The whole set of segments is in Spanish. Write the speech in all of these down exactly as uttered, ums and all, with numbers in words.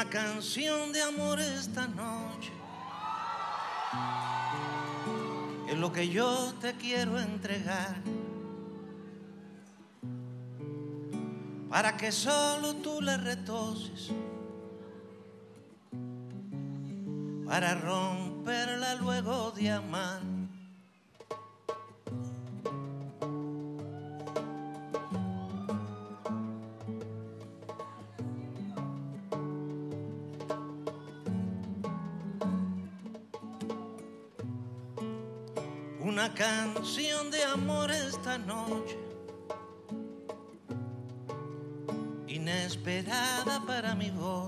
una canción de amor esta noche. Es lo que yo te quiero entregar, para que solo tú le retoses, para romperla luego de amar. Una canción de amor esta noche, inesperada para mi voz.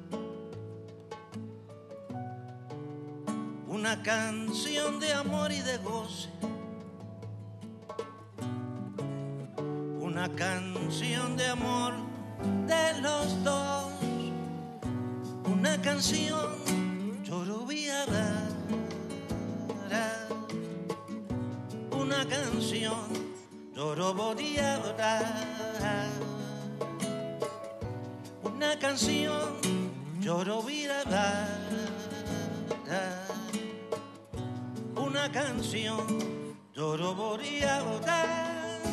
Una canción de amor y de goce. Una canción de amor de los dos. Una canción lloroviada. Una canción lloroviada. Una canción lloroviada. Una canción lloroviada.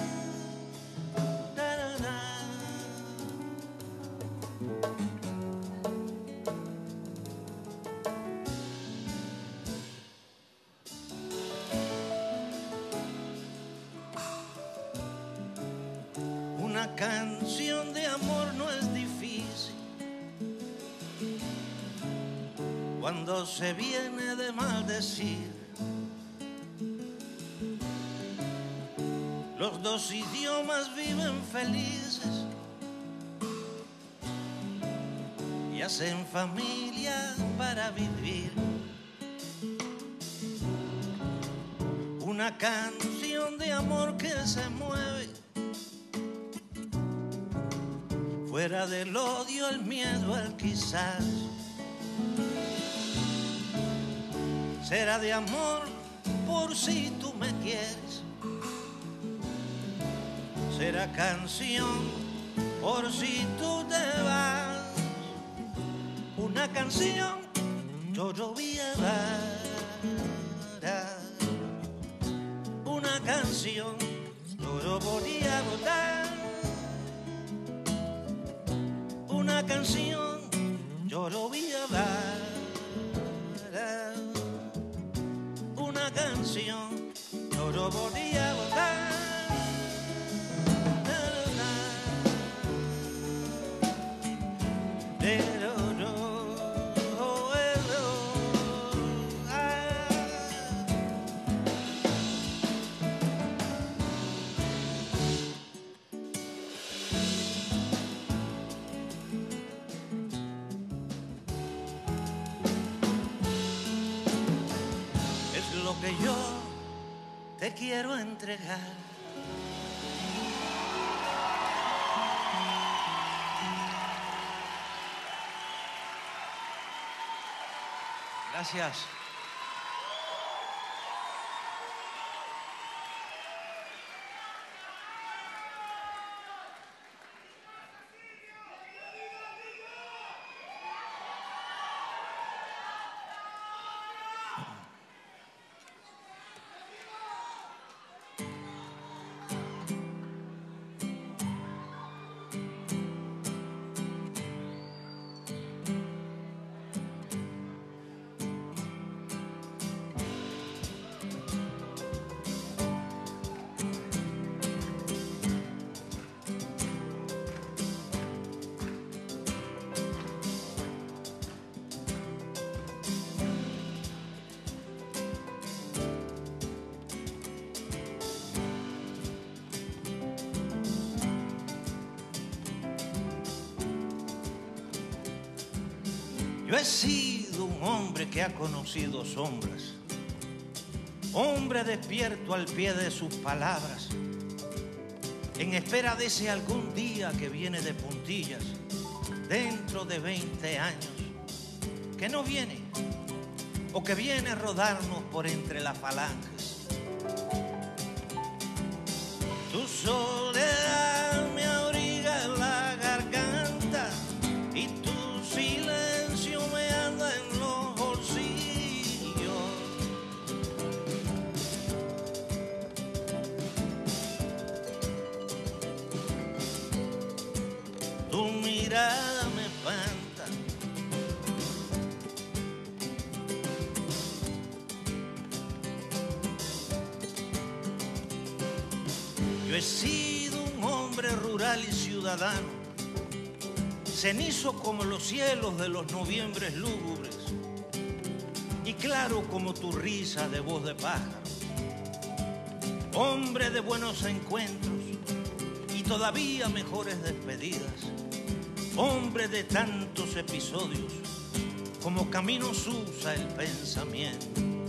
Una canción de amor no es difícil cuando se viene de maldecir. Los dos idiomas viven felices y hacen familia para vivir. Una canción de amor que se mueve fuera del odio, el miedo, el quizás. Será de amor por si tú me quieres. Será canción por si tú te vas. Una canción lloroviada. Una canción lloroviada. Una canción lloroviada. Una canción lloroviada. Es lo que yo te quiero entregar. Gracias. Yo he sido un hombre que ha conocido sombras, hombre despierto al pie de sus palabras, en espera de ese algún día que viene de puntillas, dentro de veinte años, que no viene, o que viene a rodarnos por entre las falanges. Tu soledad me abriga la garganta y tu silencio mirada me espanta. Yo he sido un hombre rural y ciudadano, cenizo como los cielos de los noviembres lúgubres y claro como tu risa de voz de pájaro. Hombre de buenos encuentros y todavía mejores despedidas. Hombre de tantos episodios como caminos usa el pensamiento.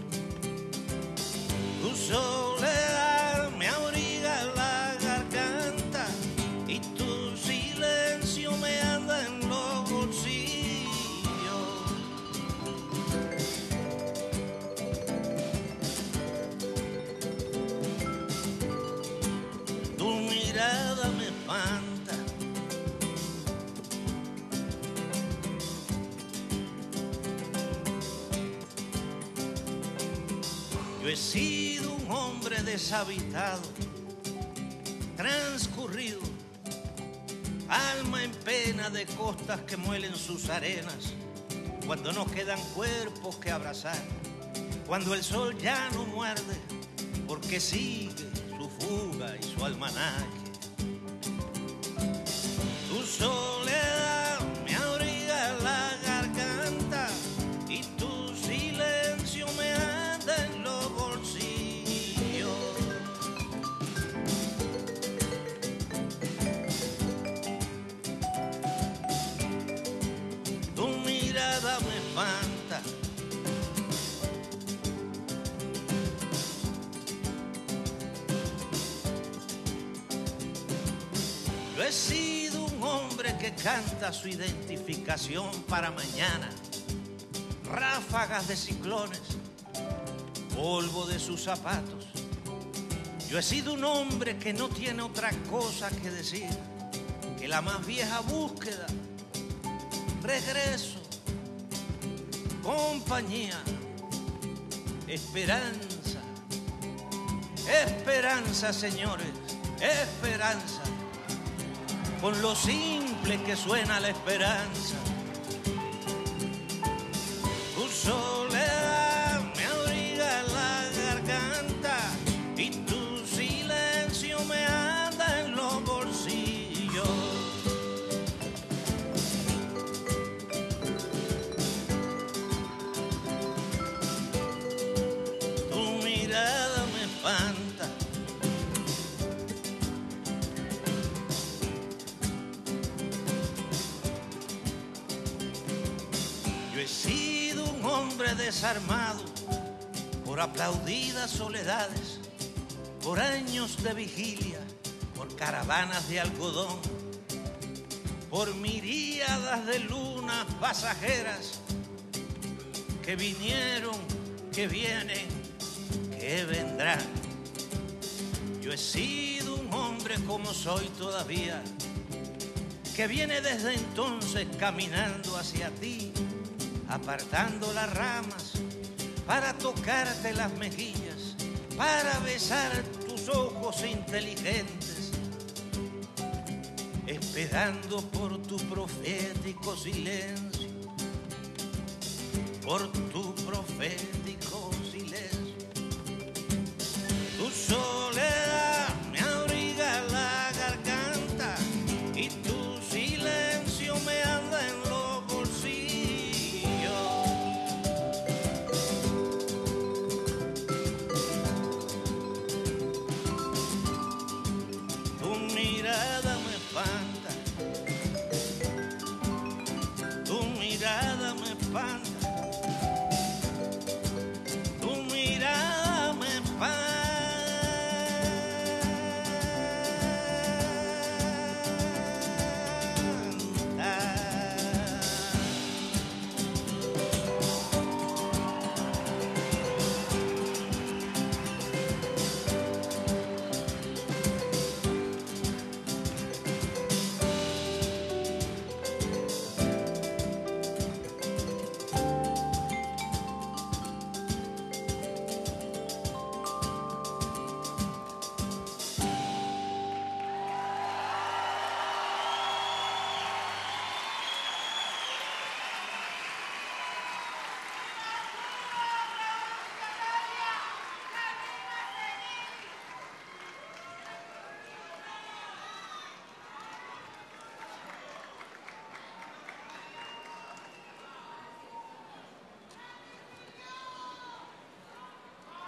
Tu soledad me abriga la garganta y tu silencio me anda en los bolsillos. Tu mirada me espanta. Yo he sido un hombre deshabitado, transcurrido, alma en pena de costas que muelen sus arenas, cuando no quedan cuerpos que abrazar, cuando el sol ya no muerde, porque sigue su fuga y su almanaque. Tu soledad me abriga la garganta y tu silencio me anda en los bolsillos. Tu mirada me espanta. Yo he sido un hombre que canta su identificación para mañana. Ráfagas de ciclones, polvo de sus zapatos. Yo he sido un hombre que no tiene otra cosa que decir que la más vieja búsqueda, regreso, compañía, esperanza. Esperanza, señores, esperanza. Con lo simple que suena la esperanza. Tu soledad me abriga la garganta y tu silencio me anda en los bolsillos. Tu mirada me espanta. Yo he sido un hombre desarmado por aplaudidas soledades, por años de vigilia, por caravanas de algodón, por miríadas de lunas pasajeras que vinieron, que vienen, que vendrán. Yo he sido un hombre como soy todavía, que viene desde entonces caminando hacia ti, apartando las ramas para tocarte las mejillas, para besar tus ojos inteligentes, esperando por tu profético silencio, por tu profético silencio. Tu soledad me abriga la garganta y tu silencio me anda en los bolsillos. Tu mirada me espanta. Tu mirada me espanta.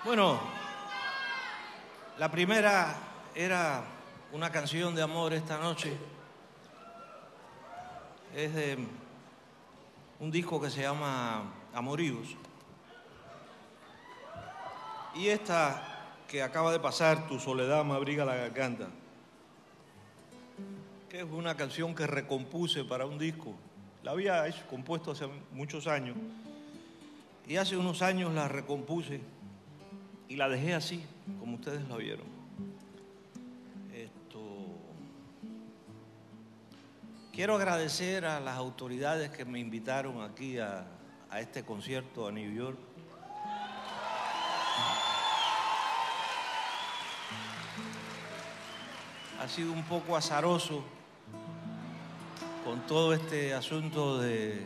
Bueno, la primera era una canción de amor esta noche. Es de un disco que se llama Amoríos. Y esta que acaba de pasar, Tu soledad me abriga la garganta, que es una canción que recompuse para un disco. La había hecho, compuesto hace muchos años y hace unos años la recompuse y la dejé así, como ustedes la vieron. Esto... Quiero agradecer a las autoridades que me invitaron aquí a, a este concierto a New York. Ha sido un poco azaroso con todo este asunto de,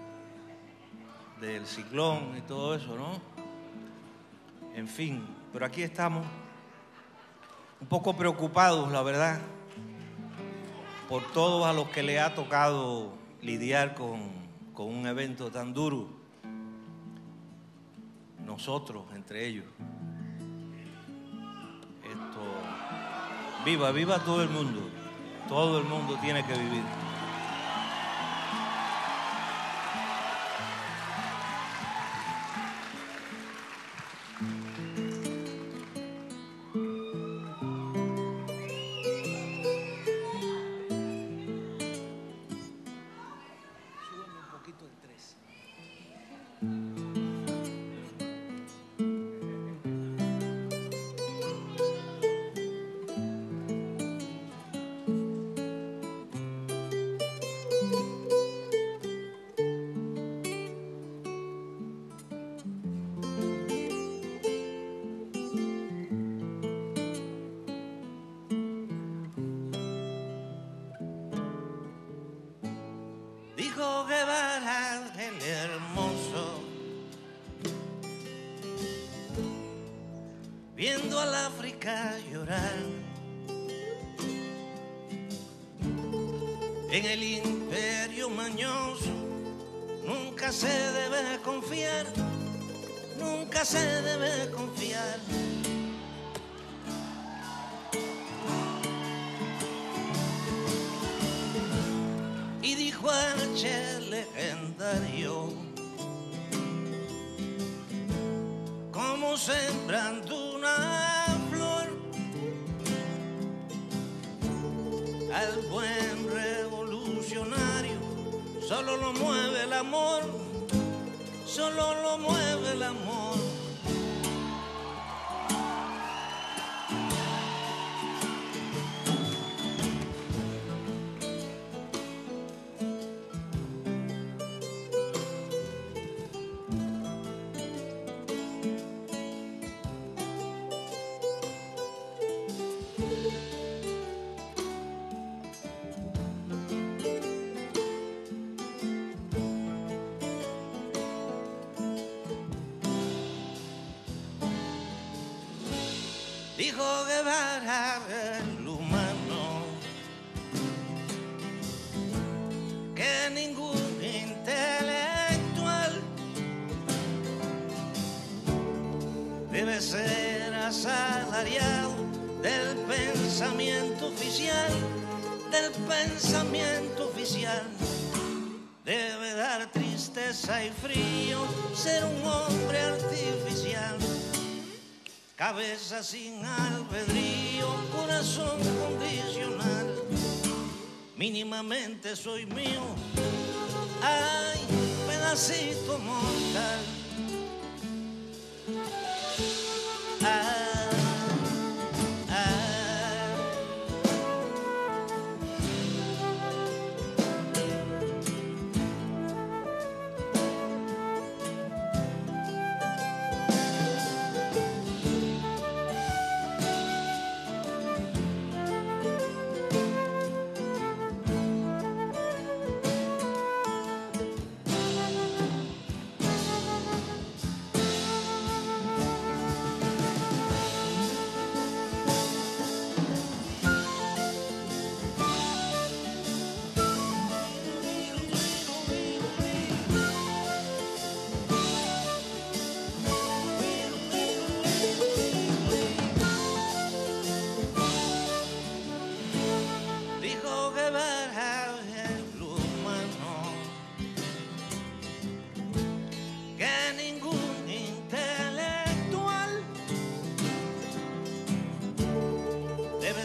del ciclón y todo eso, ¿no? En fin, pero aquí estamos, un poco preocupados, la verdad, por todos a los que le ha tocado lidiar con, con un evento tan duro. Nosotros, entre ellos. Esto, viva, viva todo el mundo. Todo el mundo tiene que vivir. Dijo que baja el hermoso, viendo al África llorar. En el imperio mañoso nunca se debe confiar, nunca se debe confiar. Y dijo al Che legendario, como sembrando una flor, al buen revolucionario solo lo mueve el amor, solo lo mueve el amor. Dijo que para el humano, que ningún intelectual debe ser asalariado del pensamiento oficial, del pensamiento oficial. Debe dar tristeza y frío ser un hombre artificial. Cabeza sin albedrío, corazón condicional. Mínimamente soy mío, ay, pedacito mortal. Ah, ah.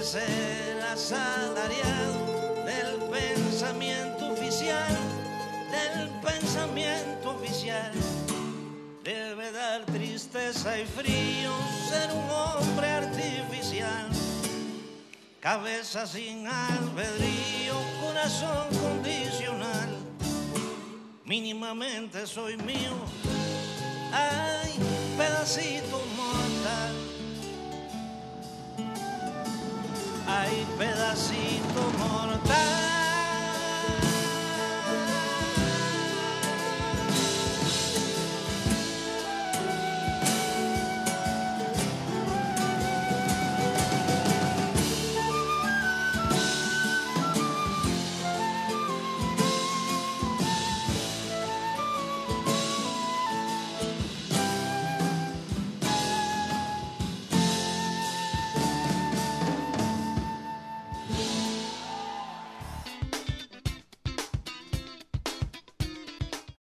ser asalariado del pensamiento oficial, del pensamiento oficial. Debe dar tristeza y frío ser un hombre artificial. Cabeza sin albedrío, corazón condicional. Mínimamente soy mío, ay, pedacito mortal. Ay, pedacito mortal.